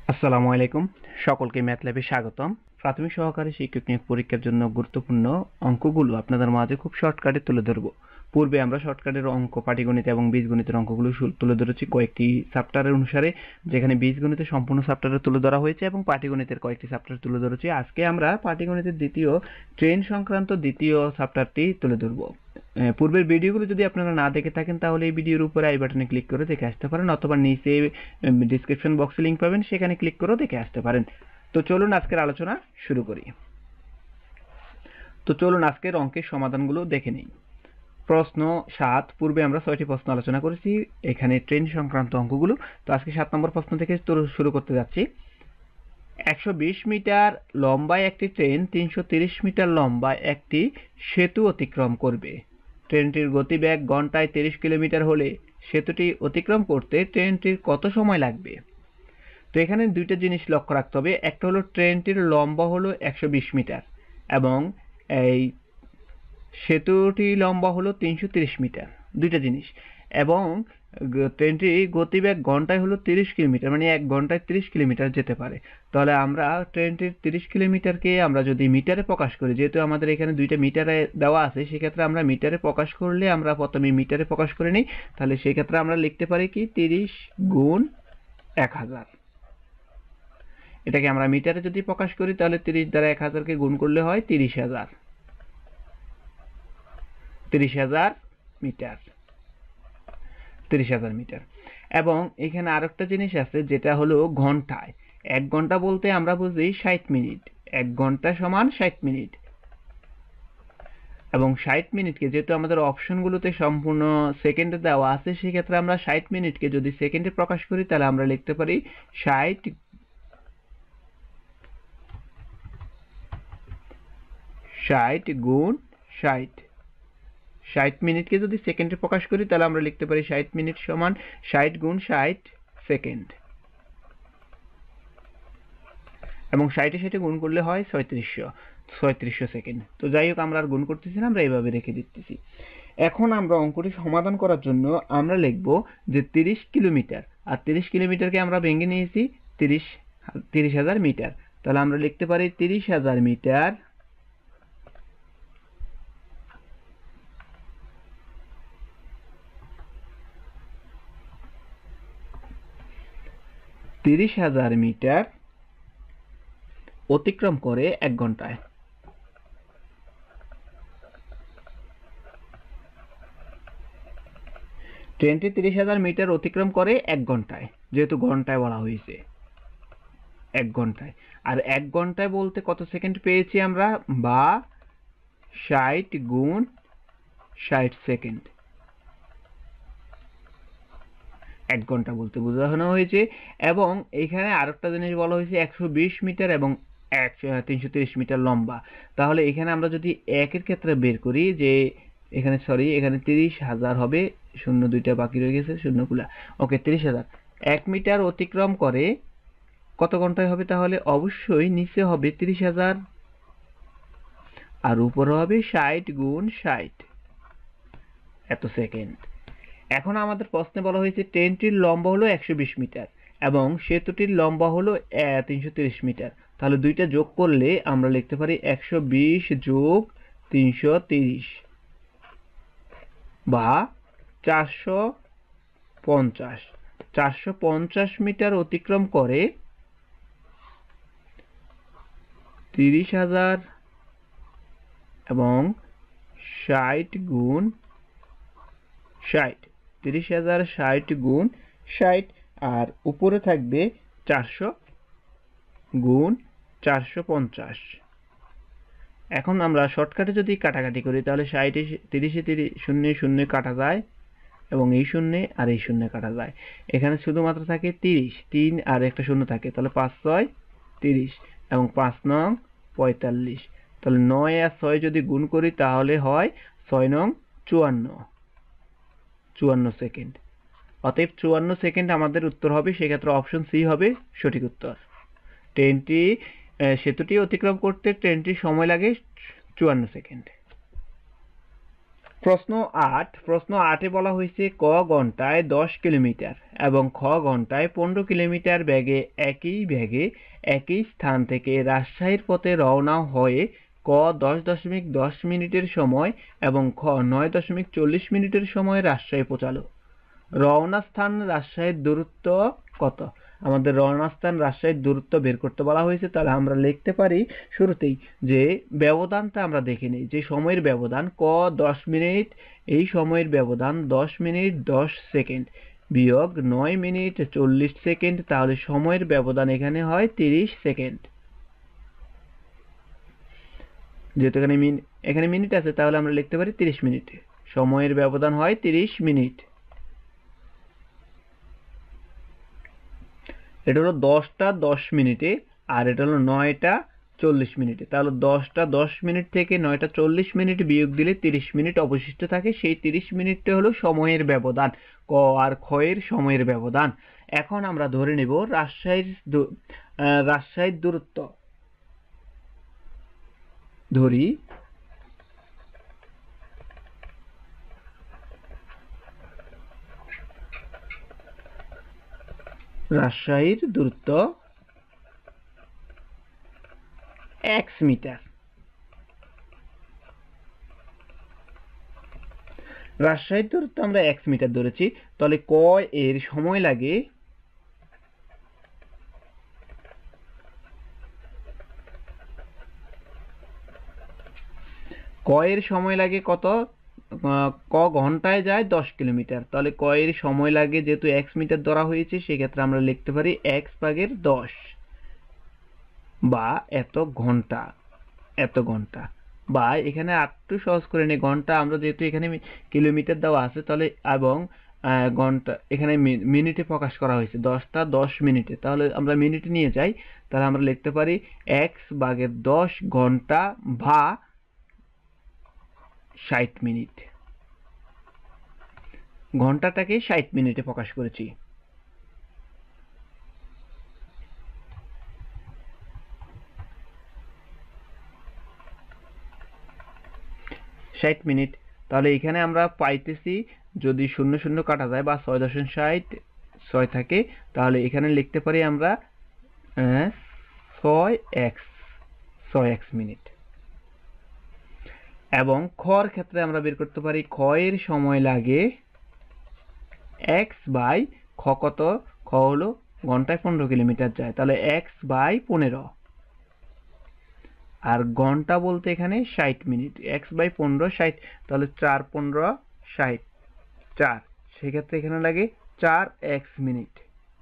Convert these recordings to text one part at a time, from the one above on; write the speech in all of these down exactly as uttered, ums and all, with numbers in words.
আসসালামু আলাইকুম, সকলকে ম্যাথল্যাবে স্বাগতম। প্রাথমিক সহকারী শিক্ষক নিয়োগ পরীক্ষার জন্য গুরুত্বপূর্ণ অঙ্কগুলো আপনাদের মাঝে খুব শর্টকাটে তুলে ধরব। পূর্বে আমরা শর্টকাটের অঙ্ক, পাটিগণিত এবং বীজগণিতের অঙ্কগুলো তুলে ধরেছি কয়েকটি চ্যাপ্টারের অনুসারে, যেখানে বীজগণিতের সম্পূর্ণ চ্যাপ্টারে তুলে ধরা হয়েছে এবং পাটিগণিতের কয়েকটি চ্যাপ্টার তুলে ধরেছি। আজকে আমরা পাটিগণিতের দ্বিতীয় ট্রেন সংক্রান্ত দ্বিতীয় চ্যাপ্টারটি তুলে ধরব। পূর্বের ভিডিওগুলো যদি আপনারা না দেখে থাকেন তাহলে এই ভিডিওর উপরে আই বাটনে ক্লিক করে দেখে আসতে পারেন, অথবা নিচে ডিসক্রিপশন বক্সে লিংক পাবেন, সেখানে ক্লিক করেও দেখে আসতে পারেন। তো চলুন আজকের আলোচনা শুরু করি। তো চলুন আজকের অঙ্কের সমাধানগুলো দেখে নিই। প্রশ্ন সাত, পূর্বে আমরা ছয়টি প্রশ্ন আলোচনা করেছি, এখানে ট্রেন সংক্রান্ত অঙ্কগুলো। তো আজকে সাত নম্বর প্রশ্ন থেকে শুরু করতে যাচ্ছি। একশো বিশ মিটার লম্বায় একটি ট্রেন তিনশো তিরিশ মিটার লম্বায় একটি সেতু অতিক্রম করবে। ট্রেনটির গতিবেগ ঘন্টায় তিরিশ কিলোমিটার হলে সেতুটি অতিক্রম করতে ট্রেনটির কত সময় লাগবে? তো এখানে দুইটা জিনিস লক্ষ্য রাখতে হবে। একটা হলো ট্রেনটির লম্বা হলো একশো বিশ মিটার এবং এই সেতুটি লম্বা হলো তিনশো তিরিশ মিটার, দুইটা জিনিস। এবং ট্রেনটি গতিবেগ ঘন্টায় হলো তিরিশ কিলোমিটার, মানে এক ঘন্টায় তিরিশ কিলোমিটার যেতে পারে। তাহলে আমরা ট্রেনটির তিরিশ কিলোমিটারকে আমরা যদি মিটারে প্রকাশ করি, যেহেতু আমাদের এখানে দুইটা মিটারে দেওয়া আছে, সেক্ষেত্রে আমরা মিটারে প্রকাশ করলে আমরা প্রথমে মিটারে প্রকাশ করে নিই। তাহলে সেক্ষেত্রে আমরা লিখতে পারি কি তিরিশ গুণ এক হাজার। এটাকে আমরা মিটারে যদি প্রকাশ করি তাহলে তিরিশ দ্বারা এক হাজারকে গুণ করলে হয় তিরিশ হাজার তিরিশ হাজার মিটার তিরিশ হাজার মিটার। এবং এখানে আরেকটা জিনিস আছে, যেটা হলো ঘন্টায়। এক ঘন্টা বলতে আমরা বুঝি ষাট মিনিট, এক ঘন্টা সমান ষাট মিনিট। এবং ষাট মিনিটকে যেহেতু আমাদের অপশনগুলোতে সম্পূর্ণ সেকেন্ডে দেওয়া আছে, সেক্ষেত্রে আমরা ষাট মিনিটকে যদি সেকেন্ডে প্রকাশ করি তাহলে আমরা লিখতে পারি ষাট ষাট গুণ ষাট। ষাট মিনিটকে যদি সেকেন্ডে প্রকাশ করি তাহলে আমরা লিখতে পারি ষাট মিনিট সমান ষাট গুণ ষাট সেকেন্ড। এবং ষাটে ষাটে গুণ করলে হয় ছয়ত্রিশশো ছয়ত্রিশশো সেকেন্ড। তো যাই হোক, আমরা আর গুণ করতেছি না, আমরা এইভাবে রেখে দিতেছি। এখন আমরা অঙ্কটি সমাধান করার জন্য আমরা লিখব যে তিরিশ কিলোমিটার, আর তিরিশ কিলোমিটারকে আমরা ভেঙে নিয়েছি তিরিশ তিরিশ হাজার মিটার। তাহলে আমরা লিখতে পারি তিরিশ হাজার মিটার তিরিশ হাজার মিটার অতিক্রম করে এক ঘন্টায়। ট্রেনটি তিরিশ হাজার মিটার অতিক্রম করে এক ঘন্টায়, যেহেতু ঘন্টায় বলা হয়েছে, এক ঘন্টায়। আর এক ঘন্টায় বলতে কত সেকেন্ড পেয়েছি আমরা, বা ষাট গুণ ষাট সেকেন্ড। এক ঘন্টা বলতে বোঝানো হয়েছে। এবং এখানে আরেকটা জিনিস বলা হয়েছে একশো বিশ মিটার এবং এক তিনশো তিরিশ মিটার লম্বা। তাহলে এখানে আমরা যদি একের ক্ষেত্রে বের করি, যে এখানে সরি এখানে তিরিশ হাজার হবে, শূন্য দুইটা বাকি রয়ে গেছে, শূন্য গুলা, ওকে তিরিশ হাজার এক মিটার অতিক্রম করে কত ঘন্টায় হবে? তাহলে অবশ্যই নিচে হবে তিরিশ হাজার আর উপরে হবে ষাট গুণ ষাট, এত সেকেন্ড। এখন আমাদের প্রশ্নে বলা হয়েছে ট্রেনটির লম্বা হলো একশো বিশ মিটার এবং সেতুটির লম্বা হলো তিনশো তিরিশ মিটার। তাহলে দুইটা যোগ করলে আমরা লিখতে পারি একশো বিশ যোগ তিনশো তিরিশ, বা চারশো পঞ্চাশ চারশো পঞ্চাশ মিটার অতিক্রম করে তিরিশ হাজার এবং ষাট গুণ ষাট তিরিশ হাজার ষাট গুণ ষাট, আর উপরে থাকবে চারশো গুণ চারশো পঞ্চাশ। এখন আমরা শর্টকাটে যদি কাটাকাটি করি তাহলে ষাটে তিরিশে তিরিশ শূন্য শূন্য কাটা যায় এবং এই শূন্যে আর এই শূন্য কাটা যায়। এখানে শুধুমাত্র থাকে তিরিশ, তিন আর একটা শূন্য থাকে, তাহলে পাঁচ ছয় তিরিশ এবং পাঁচ নং পঁয়তাল্লিশ। তাহলে নয় আর ছয় যদি গুণ করি তাহলে হয় ছয় নং চুয়ান্ন চুয়ান্ন সেকেন্ড। অতএব চুয়ান্ন সেকেন্ড আমাদের উত্তর হবে, সেক্ষেত্রে অপশন সি হবে সঠিক উত্তর। ট্রেনটি সেতুটি অতিক্রম করতে ট্রেনটির সময় লাগে চুয়ান্ন সেকেন্ড। প্রশ্ন আট প্রশ্ন আটে বলা হয়েছে ক ঘন্টায় দশ কিলোমিটার এবং খ ঘন্টায় পনেরো কিলোমিটার বেগে একই বেগে একই স্থান থেকে রাজশাহীর পথে রওনা হয়ে ক দশ দশমিক দশ মিনিটের সময় এবং খ নয় দশমিক চল্লিশ মিনিটের সময় রাজশাহী পৌঁছালো। রওনা স্থান রাজশাহীর দূরত্ব কত? আমাদের রওনা স্থান রাজশাহীর দূরত্ব বের করতে বলা হয়েছে। তাহলে আমরা লিখতে পারি শুরুতেই যে ব্যবধানটা আমরা দেখে নিই, যে সময়ের ব্যবধান ক দশ মিনিট, এই সময়ের ব্যবধান দশ মিনিট দশ সেকেন্ড বিয়োগ নয় মিনিট চল্লিশ সেকেন্ড, তাহলে সময়ের ব্যবধান এখানে হয় তিরিশ সেকেন্ড। যেহেতু এখানে এখানে মিনিট আছে তাহলে আমরা লিখতে পারি তিরিশ মিনিট। সময়ের ব্যবধান হয় তিরিশ মিনিট। এটা হলো দশটা দশ মিনিটে আর এটা হলো নয়টা চল্লিশ মিনিটে। তাহলে দশটা দশ মিনিট থেকে নয়টা চল্লিশ মিনিট বিয়োগ দিলে তিরিশ মিনিট অবশিষ্ট থাকে। সেই তিরিশ মিনিটটা হলো সময়ের ব্যবধান, ক আর খ এর সময়ের ব্যবধান। এখন আমরা ধরে নেব রাজশাহীর রাজশাহীর দূরত্ব। ধরি রাজশাহীর দূরত্ব এক্স মিটার। রাজশাহীর দূরত্ব আমরা এক্স মিটার ধরেছি। তাহলে ক এর সময় লাগে ক এর সময় লাগে কত? ক ঘন্টায় যায় দশ কিলোমিটার। তাহলে ক এর সময় লাগে, যেহেতু এক্স মিটার ধরা হয়েছে সেক্ষেত্রে আমরা লিখতে পারি এক্স ভাগের দশ বা এত ঘন্টা। এত ঘন্টা বা এখানে আরেকটু সহজ করে নেই, ঘন্টা আমরা যেহেতু এখানে কিলোমিটার দেওয়া আছে তাহলে এবং ঘন্টা এখানে মিনিটে প্রকাশ করা হয়েছে, দশটা দশ মিনিটে, তাহলে আমরা মিনিটে নিয়ে যাই। তাহলে আমরা লিখতে পারি এক্স ভাগের দশ ঘন্টা বা ষাট মিনিট। ঘন্টাটাকে ষাট মিনিটে প্রকাশ করেছি। ষাট মিনিট। তাহলে এখানে আমরা পাইতেছি যদি শূন্য শূন্য কাটা যায় বা ছয় দশমিক ষাট ছয় থাকে তাহলে এখানে লিখতে পারি আমরা ছয় এক্স ছয় এক্স মিনিট। এবং খর ক্ষেত্রে আমরা বের করতে পারি খ এর সময় লাগে এক্স বাই খ কত? খ হলো ঘন্টায় পনেরো কিলোমিটার যায়, তাহলে এক্স বাই পনেরো। আর ঘন্টা বলতে এখানে ষাট মিনিট, এক্স বাই পনেরো ষাট, তাহলে চার পনেরো ষাট চার, সেক্ষেত্রে এখানে লাগে চার এক্স মিনিট।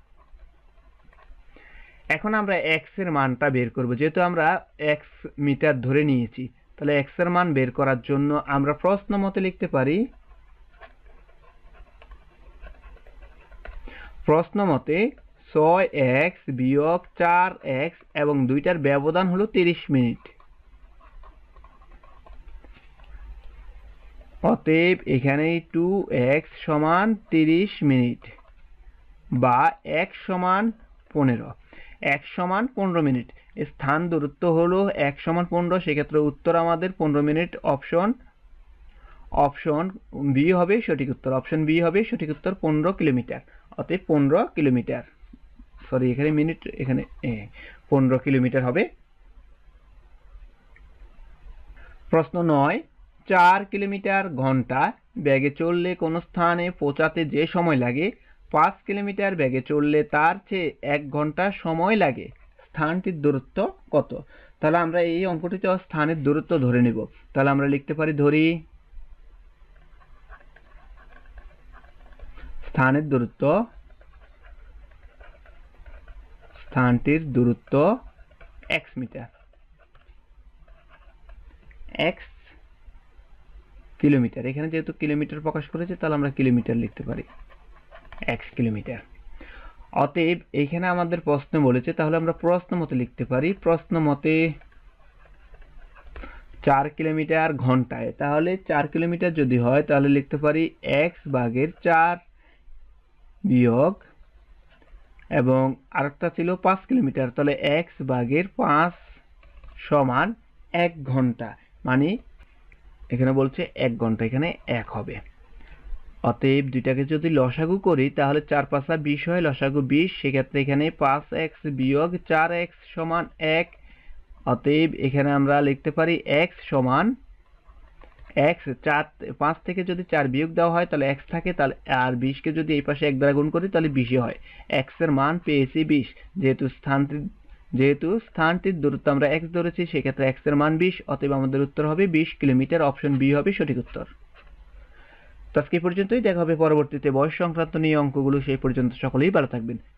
এখন আমরা এক্স এর মানটা বের করব, যেহেতু আমরা এক্স মিটার ধরে নিয়েছি। তাহলে এক্স এর মান বের করার জন্য আমরা প্রশ্ন মতে লিখতে পারি, প্রশ্ন মতে ছয় এক্স বিয়োগ চার এক্স এবং দুইটার ব্যবধান হলো তিরিশ মিনিট। অতএব এখানে টু এক্স সমান তিরিশ মিনিট বা এক্স সমান পনেরো। এক্স সমান পনেরো মিনিট। স্থান দূরত্ব হলো এক্স সমান পনেরো, সেক্ষেত্রে উত্তর আমাদের পনেরো মিনিট। অপশন অপশন বি হবে সঠিক উত্তর। অপশন বি হবে সঠিক উত্তর, পনেরো কিলোমিটার। অতএব পনেরো কিলোমিটার, সরি এখানে মিনিট, এখানে পনেরো কিলোমিটার হবে। প্রশ্ন নয়, চার কিলোমিটার ঘন্টা বেগে চললে কোন স্থানে পৌঁছাতে যে সময় লাগে পাঁচ কিলোমিটার বেগে চললে তার চেয়ে এক ঘন্টা সময় লাগে, স্থানটির দূরত্ব কত? তাহলে আমরা এই অঙ্কটিতে স্থানের দূরত্ব ধরে নেব। তাহলে আমরা লিখতে পারি, ধরি স্থানের দূরত্ব, স্থানটির দূরত্ব এক্স মিটার, এক্স কিলোমিটার। এখানে যেহেতু কিলোমিটার প্রকাশ করেছে তাহলে আমরা কিলোমিটার লিখতে পারি, এক্স কিলোমিটার। অতএব এখানে আমাদের প্রশ্ন বলেছে, তাহলে আমরা প্রশ্ন মতে লিখতে পারি, প্রশ্ন মতে চার কিলোমিটার ঘন্টায়, তাহলে চার কিলোমিটার যদি হয় তাহলে লিখতে পারি এক্স ভাগের চার বিয়োগ, এবং আরেকটা ছিল পাঁচ কিলোমিটার, তাহলে এক্স ভাগের পাঁচ সমান এক ঘন্টা। মানে এখানে বলছে এক ঘন্টা, এখানে এক হবে। অতএব দুইটাকে যদি লসাগু করি তাহলে চার পাঁচা বিশ হয়, লসাগু বিশ, সেক্ষেত্রে এখানে পাঁচ এক্স বিয়োগ চার এক্স সমান এক। অতএব এখানে আমরা লিখতে পারি এক্স সমান এক্স, চার পাঁচ থেকে যদি চার বিয়োগ দেওয়া হয় তাহলে এক্স থাকে, তাহলে আর বিশকে যদি এই পাশে এক দ্বারা গুণ করি তাহলে বিশই হয়। এক্স এর মান পেয়েছি বিশ। যেহেতু স্থানটি যেহেতু স্থানটির দূরত্ব আমরা এক্স ধরেছি, সেক্ষেত্রে এক্স এর মান বিশ। অতএব আমাদের উত্তর হবে বিশ কিলোমিটার। অপশন বি হবে সঠিক উত্তর। তো আজকে পর্যন্তই, দেখা হবে পরবর্তীতে বয়স সংক্রান্ত নিয়ে অঙ্কগুলো। সেই পর্যন্ত সকলেই ভালো থাকবেন।